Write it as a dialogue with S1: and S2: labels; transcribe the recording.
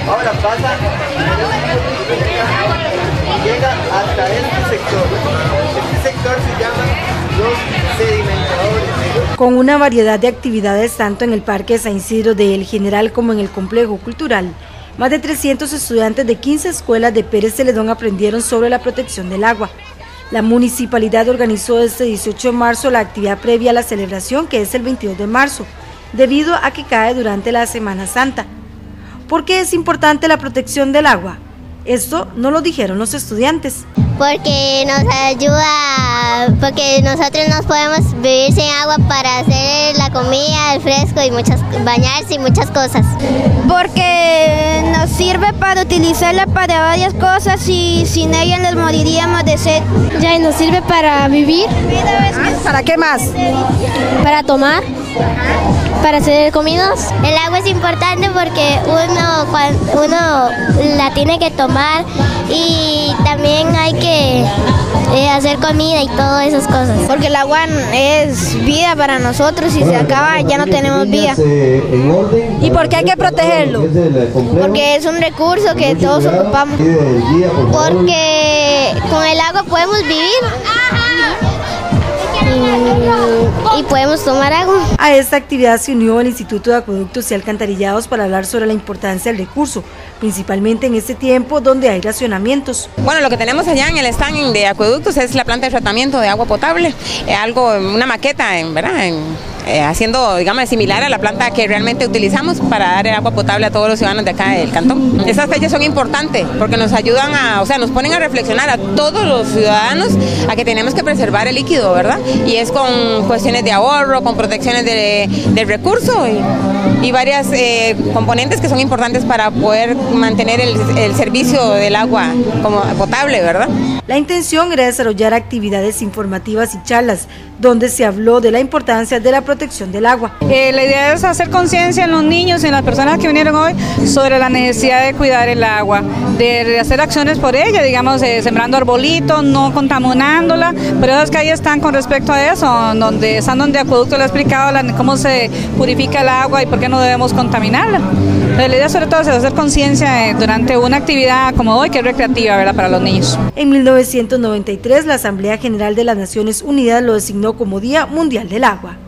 S1: Ahora pasa, llega hasta este sector. Este sector se llama los sedimentadores.
S2: Con una variedad de actividades tanto en el Parque San Isidro de El General como en el Complejo Cultural, más de 300 estudiantes de 15 escuelas de Pérez Celedón aprendieron sobre la protección del agua. La municipalidad organizó este 18 de marzo la actividad previa a la celebración, que es el 22 de marzo, debido a que cae durante la Semana Santa. ¿Por qué es importante la protección del agua? Esto nos lo dijeron los estudiantes.
S3: Porque nos ayuda, porque nosotros no podemos vivir sin agua para hacer la comida, el fresco y bañarse y muchas cosas.
S4: Porque nos sirve para utilizarla para varias cosas y sin ella nos moriríamos de sed.
S5: Ya, y nos sirve para vivir.
S2: ¿Para qué más?
S5: Para tomar. Para hacer comidas.
S3: El agua es importante porque uno la tiene que tomar y también hay que hacer comida y todas esas cosas.
S4: Porque el agua es vida para nosotros, si se acaba ya no tenemos vida.
S2: ¿Y por qué hay que protegerlo?
S4: Porque es un recurso que todos ocupamos.
S3: Porque con el agua podemos vivir. Y podemos tomar agua.
S2: A esta actividad se unió el Instituto de Acueductos y Alcantarillados para hablar sobre la importancia del recurso, principalmente en este tiempo donde hay racionamientos.
S6: Bueno, lo que tenemos allá en el stand de acueductos es la planta de tratamiento de agua potable, una maqueta, ¿verdad? Haciendo, digamos, similar a la planta que realmente utilizamos para dar el agua potable a todos los ciudadanos de acá del cantón. Estas fechas son importantes porque nos ayudan nos ponen a reflexionar a todos los ciudadanos a que tenemos que preservar el líquido, ¿verdad? Y es con cuestiones de ahorro, con protecciones del recurso y varias componentes que son importantes para poder mantener el servicio del agua como potable, ¿verdad?
S2: La intención era desarrollar actividades informativas y charlas donde se habló de la importancia de la protección del agua.
S7: La idea es hacer conciencia en los niños y en las personas que vinieron hoy sobre la necesidad de cuidar el agua, de hacer acciones por ella, digamos, sembrando arbolitos, no contaminándola, pero es que ahí están con respecto a eso, donde Acueducto le ha explicado cómo se purifica el agua y por qué no debemos contaminarla. La idea sobre todo es hacer conciencia durante una actividad como hoy, que es recreativa, ¿verdad?, para los niños.
S2: En 1993, la Asamblea General de las Naciones Unidas lo designó como Día Mundial del Agua.